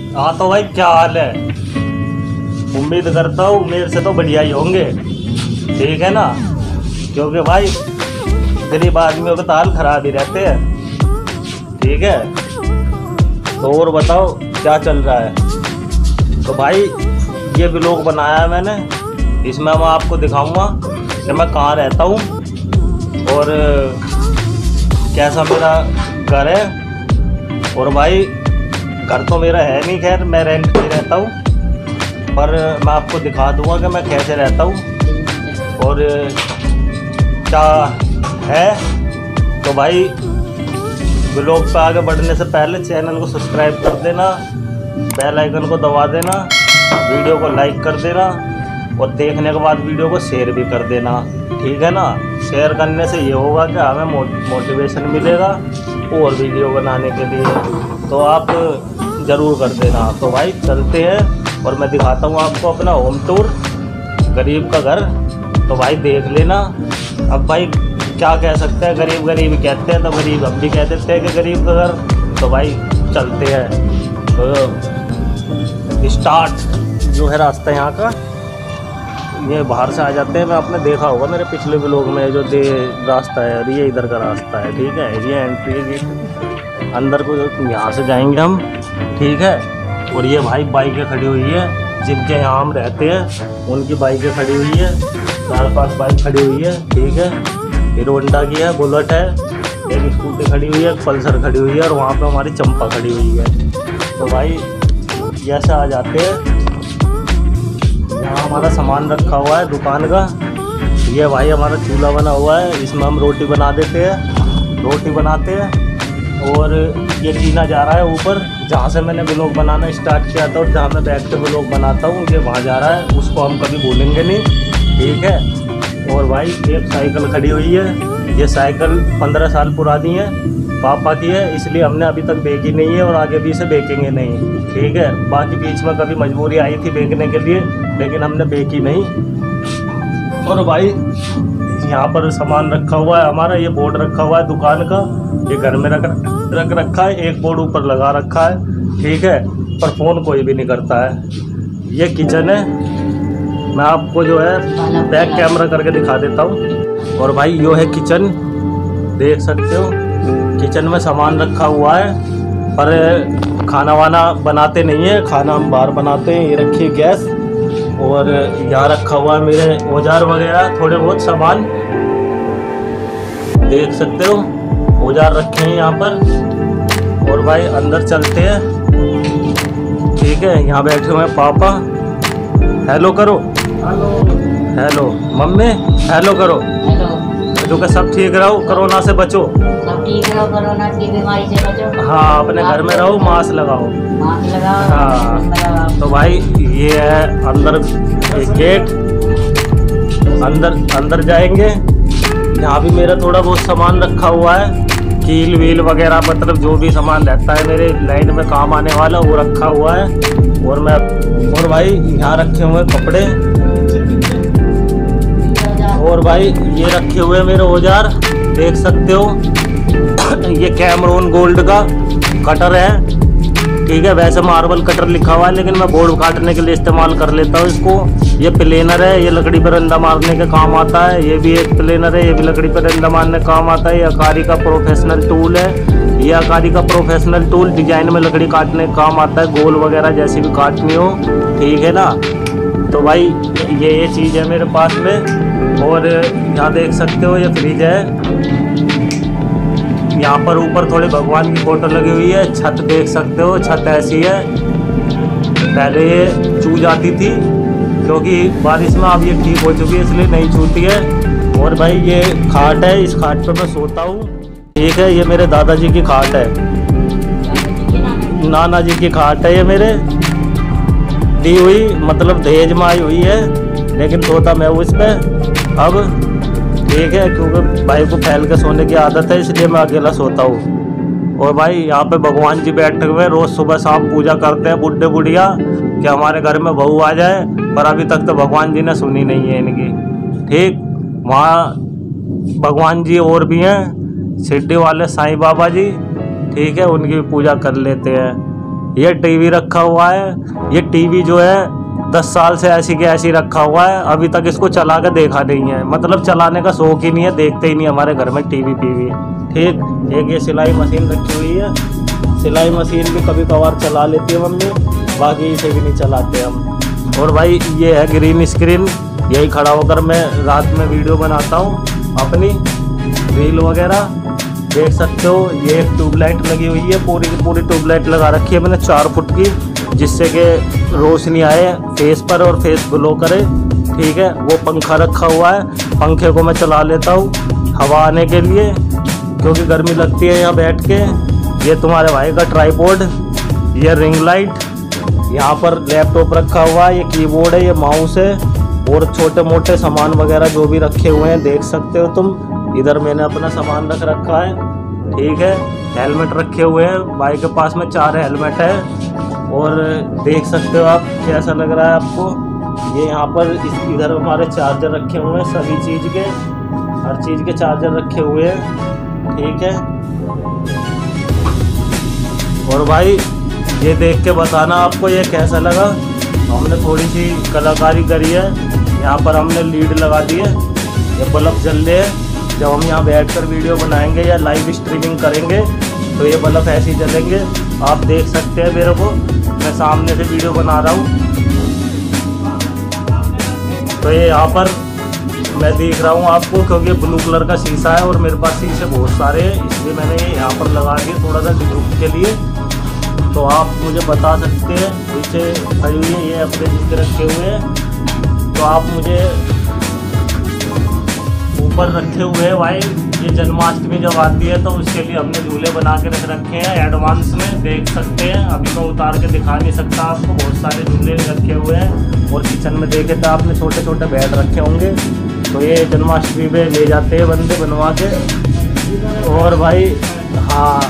हाँ तो भाई क्या हाल है? उम्मीद करता हूँ मेरे से तो बढ़िया ही होंगे, ठीक है ना? क्योंकि भाई गरीब आदमियों के तो हाल खराब ही रहते हैं, ठीक है? तो और बताओ क्या चल रहा है? तो भाई ये व्लॉग बनाया है मैंने, इसमें मैं आपको दिखाऊंगा कि मैं कहाँ रहता हूँ और कैसा मेरा घर है। और भाई घर तो मेरा है नहीं, खैर मैं रेंट पे रहता हूँ, पर मैं आपको दिखा दूंगा कि मैं कैसे रहता हूँ और क्या है। तो भाई व्लॉग पे आगे बढ़ने से पहले चैनल को सब्सक्राइब कर देना, बेल आइकन को दबा देना, वीडियो को लाइक कर देना और देखने के बाद वीडियो को शेयर भी कर देना, ठीक है ना? शेयर करने से ये होगा कि हमें मोटिवेशन मिलेगा और वीडियो बनाने के लिए, तो आप ज़रूर कर देना। तो भाई चलते हैं और मैं दिखाता हूँ आपको अपना होम टूर, गरीब का घर। तो भाई देख लेना। अब भाई क्या कह सकते हैं, गरीब गरीब कहते हैं तो गरीब हम भी कह देते हैं कि गरीब का घर। तो भाई चलते हैं। तो स्टार्ट जो है रास्ता यहाँ का, ये बाहर से आ जाते हैं। मैं आपने देखा होगा मेरे पिछले व्लॉग में जो रास्ता है, और ये इधर का रास्ता है, ठीक है? ये एंट्री गेट, अंदर को यहाँ से जाएंगे हम, ठीक है? और ये भाई बाइकें खड़ी हुई है, जिनके यहाँ हम रहते हैं उनकी बाइकें खड़ी हुई है, 4-5 बाइक खड़ी हुई है, ठीक है? हीरो होंडा की है, बुलेट है, एक स्कूटी खड़ी हुई है, एक पल्सर खड़ी हुई है और वहाँ पे हमारी चंपा खड़ी हुई है। तो भाई जैसे आ जाते हैं, यहाँ हमारा सामान रखा हुआ है दुकान का। ये भाई हमारा चूल्हा बना हुआ है, इसमें हम रोटी बना देते हैं, रोटी बनाते हैं। और ये टीना जा रहा है ऊपर, जहाँ से मैंने व्लॉग बनाना स्टार्ट किया था और जहाँ मैं बैठ के व्लॉग बनाता हूँ, ये वहाँ जा रहा है, उसको हम कभी भूलेंगे नहीं, ठीक है? और भाई एक साइकिल खड़ी हुई है, ये साइकिल 15 साल पुरानी है, पापा की है, इसलिए हमने अभी तक बेची नहीं है और आगे भी इसे बेचेंगे नहीं, ठीक है? बाकी बीच में कभी मजबूरी आई थी बेचने के लिए, लेकिन हमने बेची नहीं। और भाई यहाँ पर सामान रखा हुआ है हमारा, ये बोर्ड रखा हुआ है दुकान का, ये घर में रख रखा है, एक बोर्ड ऊपर लगा रखा है, ठीक है? पर फ़ोन कोई भी नहीं करता है। ये किचन है, मैं आपको जो है बैक कैमरा करके दिखा देता हूँ। और भाई यो है किचन, देख सकते हो किचन में सामान रखा हुआ है, पर खाना वाना बनाते नहीं है, खाना हम बाहर बनाते हैं। ये रखिए गैस, और यहाँ रखा हुआ है मेरे औजार वगैरह, थोड़े बहुत सामान देख सकते हो, औजार रखे हैं यहाँ पर। और भाई अंदर चलते हैं, ठीक है? यहाँ बैठे हुए हैं पापा, हेलो करो, हेलो हेलो। मम्मी हेलो करो, जो कि सब ठीक रहो, कोरोना से बचो, सब ठीक रहो, कोरोना की बीमारी से बचो। हाँ, अपने घर में रहो, मास्क लगाओ, मास्क लगाओ। हाँ। तो भाई ये है अंदर गेट, अंदर जाएंगे। यहाँ भी मेरा थोड़ा बहुत सामान रखा हुआ है, कील वील वगैरह, मतलब जो भी सामान रहता है मेरे लाइन में काम आने वाला वो रखा हुआ है। और भाई यहाँ रखे हुए कपड़े, और भाई ये रखे हुए मेरे औजार देख सकते हो। ये कैमरून गोल्ड का कटर है, ठीक है? वैसे मार्बल कटर लिखा हुआ है, लेकिन मैं बोर्ड काटने के लिए इस्तेमाल कर लेता हूँ इसको। ये प्लेनर है, ये लकड़ी पर रंदा मारने के काम आता है। ये भी एक प्लेनर है, ये भी लकड़ी पर रंदा मारने का काम आता है। ये अकारी का प्रोफेशनल टूल है, ये अकारी का प्रोफेशनल टूल डिजाइन में लकड़ी काटने का काम आता है, गोल वगैरह जैसी भी काटनी हो, ठीक है ना? तो भाई ये चीज़ है मेरे पास में। और यहाँ देख सकते हो ये फ्रिज है, यहाँ पर ऊपर थोड़े भगवान की फोटो लगी हुई है। छत देख सकते हो, छत ऐसी है, पहले ये चू जाती थी क्योंकि बारिश में, अब ये ठीक हो चुकी है इसलिए नहीं छूती है। और भाई ये खाट है, इस खाट पर मैं सोता हूँ, ठीक है? ये मेरे दादाजी की खाट है, नाना जी की खाट है, ये मेरे दी हुई, मतलब दहेज में आई हुई है, लेकिन सोता मैं हूँ इस पर अब, ठीक है? क्योंकि भाई को फैल के सोने की आदत है, इसलिए मैं अकेला सोता हूँ। और भाई यहाँ पे भगवान जी बैठे हुए, रोज़ सुबह शाम पूजा करते हैं बुढ़े बुढ़िया कि हमारे घर में बहू आ जाए, पर अभी तक तो भगवान जी ने सुनी नहीं है इनकी, ठीक? वहाँ भगवान जी और भी हैं, शिरडी वाले साईं बाबा जी, ठीक है? उनकी पूजा कर लेते हैं। ये टीवी रखा हुआ है। ये टीवी जो है 10 साल से ऐसी के ऐसी रखा हुआ है, अभी तक इसको चला के देखा नहीं है। मतलब चलाने का शौक ही नहीं है, देखते ही नहीं हमारे घर में टीवी पीवी। ठीक, एक ये सिलाई मशीन रखी हुई है। सिलाई मशीन भी कभी कभार चला लेती है मम्मी, बाकी इसे भी नहीं चलाते हम। और भाई ये है ग्रीन स्क्रीन, यही खड़ा होकर मैं रात में वीडियो बनाता हूँ अपनी रील वगैरह, देख सकते हो। ये एक ट्यूबलाइट लगी हुई है, पूरी की पूरी ट्यूबलाइट लगा रखी है मैंने 4 फुट की, जिससे कि रोशनी आए फेस पर और फेस ग्लो करे। ठीक है, वो पंखा रखा हुआ है, पंखे को मैं चला लेता हूँ हवा आने के लिए, क्योंकि गर्मी लगती है यहाँ बैठ के। ये तुम्हारे भाई का ट्राइपॉड, ये रिंग लाइट, यहाँ पर लैपटॉप रखा हुआ है, ये कीबोर्ड है, ये माउस है, और छोटे मोटे सामान वगैरह जो भी रखे हुए हैं देख सकते हो तुम। इधर मैंने अपना सामान रख रखा है। ठीक है, हेलमेट रखे हुए हैं, भाई के पास में 4 हेलमेट है, और देख सकते हो आप कैसा लग रहा है आपको। ये यहाँ पर इधर हमारे चार्जर रखे हुए हैं, सभी चीज़ के, हर चीज़ के चार्जर रखे हुए हैं। ठीक है, और भाई ये देख के बताना आपको ये कैसा लगा। हमने थोड़ी सी कलाकारी करी है, यहाँ पर हमने लीड लगा दी है, ये बल्ब जल रहे हैं। जब हम यहाँ बैठकर वीडियो बनाएंगे या लाइव स्ट्रीमिंग करेंगे तो ये बल्ब ऐसे ही जलेंगे, आप देख सकते हैं मेरे को, मैं सामने से वीडियो बना रहा हूँ। तो ये यहाँ पर मैं देख रहा हूँ आपको, क्योंकि ब्लू कलर का शीशा है और मेरे पास शीशे बहुत सारे हैं, इसलिए मैंने ये यहाँ पर लगा दिए थोड़ा सा लुक के लिए। तो आप मुझे बता सकते हैं, पीछे खड़ी हुई है ये अपने जिसके रखे हुए हैं, तो आप मुझे ऊपर रखे हुए हैं भाई। ये जन्माष्टमी जब आती है तो उसके लिए हमने झूले बना के रख रखे हैं एडवांस में, देख सकते हैं। अभी मैं उतार के दिखा नहीं सकता आपको, बहुत सारे झूले रखे हुए हैं। और किचन में देखे तो आपने छोटे छोटे बेड रखे होंगे, तो ये जन्माष्टमी पे ले जाते हैं बंदे बनवा के। और भाई हाँ,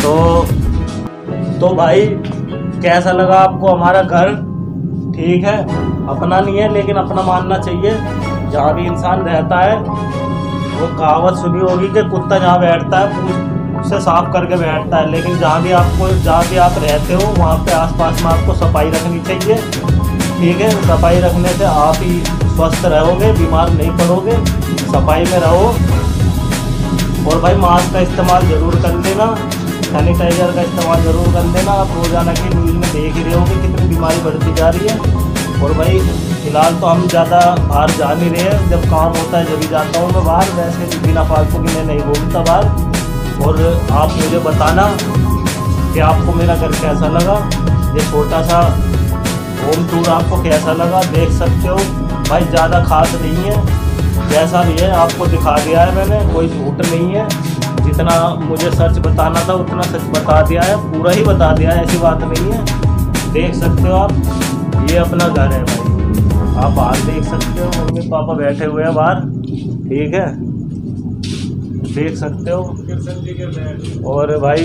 तो भाई कैसा लगा आपको हमारा घर? ठीक है, अपना नहीं है लेकिन अपना मानना चाहिए। जहाँ भी इंसान रहता है, वो कहावत सुनी होगी कि कुत्ता जहाँ बैठता है पूंछ से साफ करके बैठता है, लेकिन जहाँ भी आप रहते हो वहाँ पे आसपास में आपको सफाई रखनी चाहिए। ठीक है, सफाई रखने से आप ही स्वस्थ रहोगे, बीमार नहीं पड़ोगे। सफाई में रहो, और भाई मास्क का इस्तेमाल ज़रूर कर लेना, सैनिटाइज़र का इस्तेमाल ज़रूर कर लेना। आप रोज़ाना की न्यूज़ में देख ही रहे होगे कितनी बीमारी बढ़ती जा रही है। और भाई फिलहाल तो हम ज़्यादा बाहर जा नहीं रहे हैं, जब काम होता है जब भी जाता हूँ मैं बाहर, वैसे बिना फालतू की मैं नहीं घूमता बाहर। और आप मुझे बताना कि आपको मेरा घर कैसा लगा, ये छोटा सा होम टूर आपको कैसा लगा, देख सकते हो। भाई ज़्यादा खास नहीं है, जैसा भी है आपको दिखा दिया है मैंने, कोई झूठ नहीं है। जितना मुझे सच बताना था उतना सच बता दिया है, पूरा ही बता दिया है, ऐसी बात नहीं है। देख सकते हो आप, ये अपना घर है भाई, आप बाहर देख सकते हो, मम्मी पापा बैठे हुए हैं बाहर। ठीक है, देख सकते हो। और भाई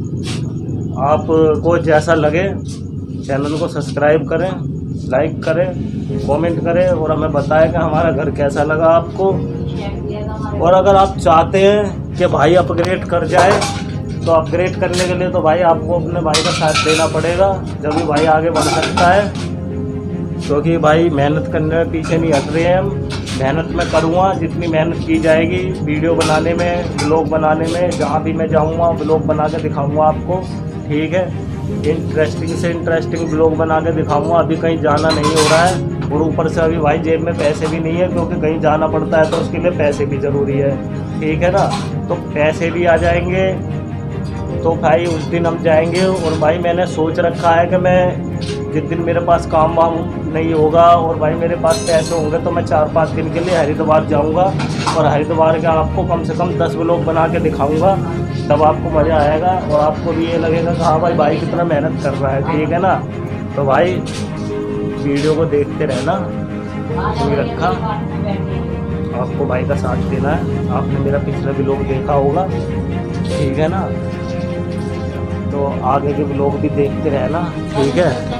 आपको जैसा लगे चैनल को सब्सक्राइब करें, लाइक करें, कमेंट करें, और हमें बताएं कि हमारा घर कैसा लगा आपको। और अगर आप चाहते हैं कि भाई अपग्रेड कर जाए, तो अपग्रेड करने के लिए तो भाई आपको अपने भाई का साथ देना पड़ेगा, जब भी भाई आगे बढ़ सकता है। क्योंकि भाई मेहनत करने में पीछे नहीं हट रहे हैं हम, मेहनत मैं करूँगा, जितनी मेहनत की जाएगी वीडियो बनाने में, ब्लॉग बनाने में, जहाँ भी मैं जाऊँगा ब्लॉग बना के दिखाऊँगा आपको। ठीक है, इंटरेस्टिंग से इंटरेस्टिंग ब्लॉग बना के दिखाऊँगा। अभी कहीं जाना नहीं हो रहा है, और ऊपर से अभी भाई जेब में पैसे भी नहीं है, क्योंकि कहीं जाना पड़ता है तो उसके लिए पैसे भी ज़रूरी है। ठीक है ना, तो पैसे भी आ जाएंगे तो भाई उस दिन हम जाएंगे। और भाई मैंने सोच रखा है कि मैं जिस दिन मेरे पास काम वाम नहीं होगा और भाई मेरे पास पैसे होंगे तो मैं 4-5 दिन के लिए हरिद्वार जाऊंगा, और हरिद्वार के आपको कम से कम 10 व्लॉग बना के दिखाऊंगा, तब आपको मज़ा आएगा और आपको भी ये लगेगा कि हाँ भाई कितना मेहनत कर रहा है। ठीक है ना, तो भाई वीडियो को देखते रहना, कोई रखा आपको भाई का साथ देना है। आपने मेरा पिछला व्लॉग देखा होगा, ठीक है ना, तो आगे के व्लॉग भी देखते रहना। ठीक है,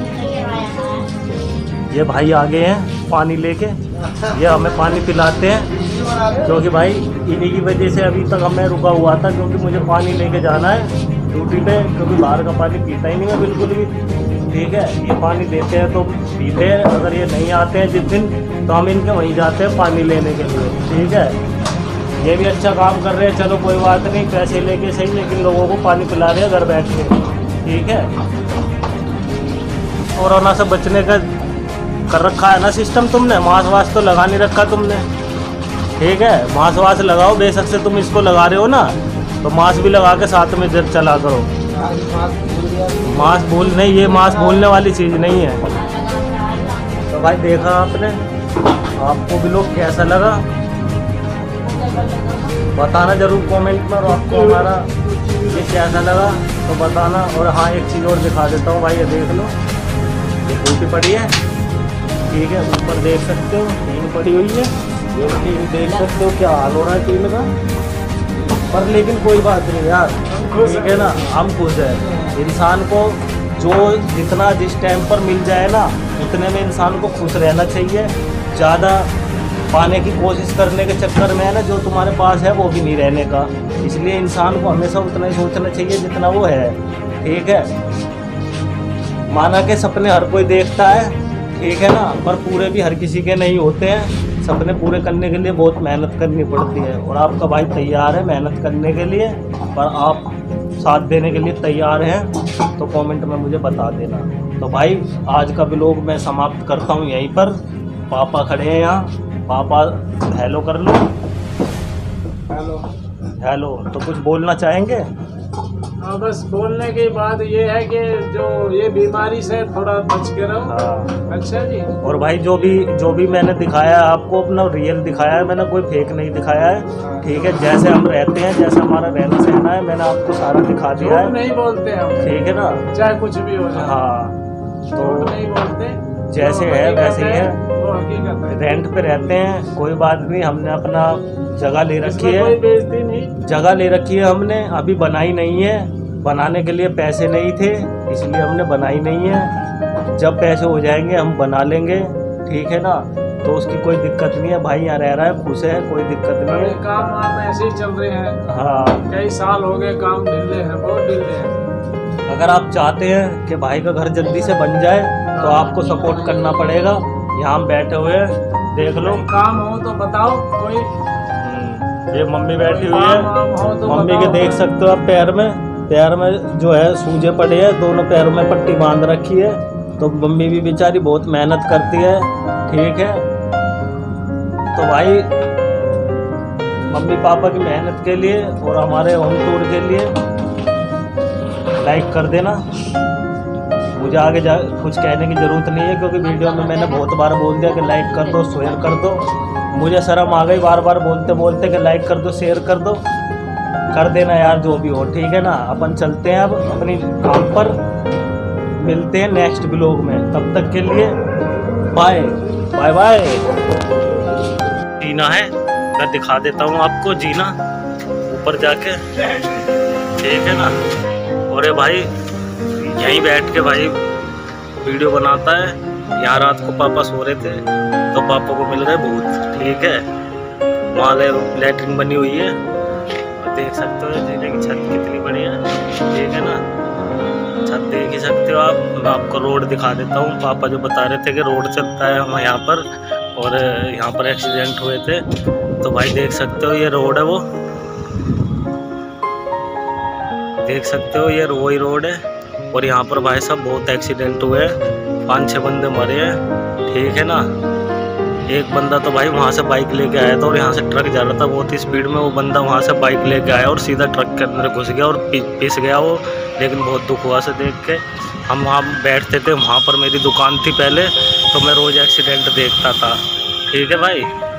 ये भाई आगे हैं पानी लेके, ये हमें पानी पिलाते हैं, क्योंकि भाई इन्हीं की वजह से अभी तक मैं रुका हुआ था, क्योंकि मुझे पानी लेके जाना है। ड्यूटी पे, क्योंकि बाहर का पानी पीता ही नहीं है बिल्कुल भी, ठीक है। ये पानी देते हैं तो पीते हैं, अगर ये नहीं आते हैं जिस दिन तो हम इनके वहीं जाते हैं पानी लेने के लिए, ठीक है। ये भी अच्छा काम कर रहे हैं, चलो कोई बात नहीं, पैसे लेके सही, लेकिन लोगों को पानी पिला रहे हैं घर बैठ के, ठीक है। कोरोना से बचने का कर रखा है ना सिस्टम तुमने, मास्क वास्क तो लगा नहीं रखा तुमने, ठीक है। मास्क वास्क लगाओ, बेशक से तुम इसको लगा रहे हो ना, तो मास्क भी लगा के साथ में जब चला करो। मास्क भूल नहीं, ये मास्क भूलने वाली चीज़ नहीं है। तो भाई देखा आपने, आपको भी लोग कैसा लगा बताना जरूर कमेंट में, और आपको हमारा ये कैसा लगा तो बताना। और हाँ, एक चीज़ और दिखा देता हूँ भाई, ये देख लो, ये टूटी पड़ी है, ठीक है। ऊपर देख सकते हो टीन पड़ी हुई है, ये टीन देख सकते हो क्या हाल हो रहा है टीन का, पर लेकिन कोई बात नहीं यार, ठीक है ना, हम खुश हैं। इंसान को जो जितना जिस टाइम पर मिल जाए ना, उतने में इंसान को खुश रहना चाहिए। ज़्यादा पाने की कोशिश करने के चक्कर में है ना, जो तुम्हारे पास है वो भी नहीं रहने का। इसलिए इंसान को हमेशा उतना ही सोचना चाहिए जितना वो है, ठीक है। माना के सपने हर कोई देखता है, ठीक है ना, पर पूरे भी हर किसी के नहीं होते हैं। सपने पूरे करने के लिए बहुत मेहनत करनी पड़ती है, और आपका भाई तैयार है मेहनत करने के लिए, पर आप साथ देने के लिए तैयार हैं तो कमेंट में मुझे बता देना। तो भाई आज का व्लॉग मैं समाप्त करता हूँ यहीं पर। पापा खड़े हैं यहाँ, पापा हेलो कर लो। हेलो हेलो, तो कुछ बोलना चाहेंगे? हाँ, बस बोलने की बात ये है कि जो ये बीमारी से थोड़ा बच के रहो। हाँ। अच्छा जी। और भाई जो भी मैंने दिखाया है आपको, अपना रियल दिखाया है मैंने, कोई फेक नहीं दिखाया है, ठीक है। जैसे हम रहते हैं, जैसे हमारा रहना सहना है, मैंने आपको सारा दिखा दिया है, नहीं बोलते हम, ठीक है ना, चाहे कुछ भी हो जाए। हाँ, तो नहीं बोलते, जैसे है वैसे ही है। वो हकीकत है। रेंट पे रहते हैं, कोई बात नहीं, हमने अपना जगह ले रखी है, कोई बेइज्जती नहीं, जगह ले रखी है हमने, अभी बनाई नहीं है, बनाने के लिए पैसे नहीं थे इसलिए हमने बनाई नहीं है। जब पैसे हो जाएंगे हम बना लेंगे, ठीक है ना, तो उसकी कोई दिक्कत नहीं है। भाई यहाँ रह रहा है, खुश है, कोई दिक्कत नहीं है। काम वाम ऐसे ही चल रहे हैं, हाँ, कई साल हो गए, काम ढीले हैं, बहुत ढीले हैं। अगर आप चाहते हैं कि भाई का घर जल्दी से बन जाए तो आपको सपोर्ट करना पड़ेगा। यहाँ हम बैठे हुए हैं, देख लो, काम हो तो बताओ कोई। ये मम्मी बैठी हुई है, काम हो तो मम्मी के बताओ। देख सकते हो आप, पैर में जो है सूजे पड़े हैं, दोनों पैरों में पट्टी बांध रखी है। तो मम्मी भी बेचारी बहुत मेहनत करती है, ठीक है। तो भाई मम्मी पापा की मेहनत के लिए और हमारे होम टूर के लिए लाइक कर देना। मुझे आगे कुछ कहने की ज़रूरत नहीं है, क्योंकि वीडियो में मैंने बहुत बार बोल दिया कि लाइक कर दो, शेयर कर दो। मुझे शर्म आ गई बार बार बोलते बोलते कि लाइक कर दो, शेयर कर दो। कर देना यार, जो भी हो, ठीक है ना। अपन चलते हैं अब अपनी काम पर, मिलते हैं नेक्स्ट व्लॉग में, तब तक के लिए बाय बाय बाय। जीना है, मैं दिखा देता हूँ आपको जीना ऊपर जाके, ठीक है ना। और ये भाई यहीं बैठ के भाई वीडियो बनाता है। यहाँ रात को पापा सो रहे थे तो पापा को मिल रहे भूत, ठीक है। वहाँ लैट्रिन बनी हुई है, देख सकते हो जीने की छत कितनी बड़ी है, ठीक है ना। छत देख ही सकते हो आप। मैं आपको रोड दिखा देता हूँ। पापा जो बता रहे थे कि रोड चलता है हमारे यहाँ पर, और यहाँ पर एक्सीडेंट हुए थे, तो भाई देख सकते हो ये रोड है, वो देख सकते हो ये वही रोड है। और यहाँ पर भाई साहब बहुत एक्सीडेंट हुए हैं, 5-6 बंदे मरे हैं, ठीक है ना। एक बंदा तो भाई वहाँ से बाइक लेके आया था और यहाँ से ट्रक जा रहा था बहुत ही स्पीड में, वो बंदा वहाँ से बाइक लेके आया और सीधा ट्रक के अंदर घुस गया और पिस गया वो। लेकिन बहुत दुख हुआ से देख के। हम वहाँ बैठते थे, वहाँ पर मेरी दुकान थी पहले, तो मैं रोज़ एक्सीडेंट देखता था, ठीक है भाई।